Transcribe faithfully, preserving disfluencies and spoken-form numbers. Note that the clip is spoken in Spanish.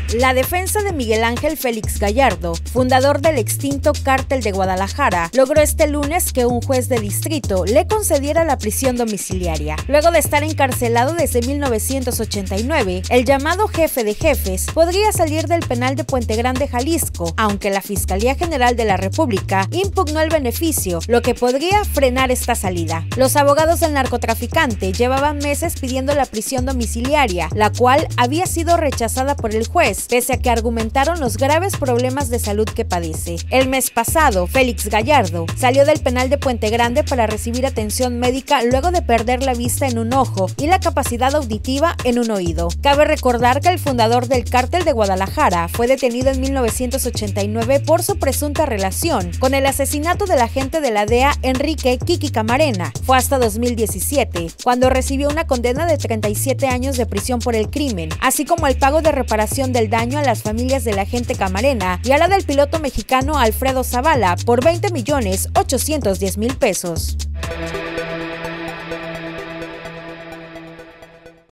La defensa de Miguel Ángel Félix Gallardo, fundador del extinto Cártel de Guadalajara, logró este lunes que un juez de distrito le concediera la prisión domiciliaria. Luego de estar encarcelado desde mil novecientos ochenta y nueve, el llamado jefe de jefes podría salir del penal de Puente Grande, Jalisco, aunque la Fiscalía General de la República impugnó el beneficio, lo que podría frenar esta salida. Los abogados del narcotraficante llevaban meses pidiendo la prisión domiciliaria, la cual había sido rechazada por el juez, pese a que argumentaron los graves problemas de salud que padece. El mes pasado, Félix Gallardo salió del penal de Puente Grande para recibir atención médica luego de perder la vista en un ojo y la capacidad auditiva en un oído. Cabe recordar que el fundador del Cártel de Guadalajara fue detenido en mil novecientos ochenta y nueve por su presunta relación con el asesinato del agente de la D E A Enrique Kiki Camarena. Fue hasta dos mil diecisiete cuando recibió una condena de treinta y siete años de prisión por el crimen, así como el pago de reparación del daño a las familias del agente Camarena y a la del piloto mexicano Alfredo Zavala por veinte millones ochocientos diez mil pesos.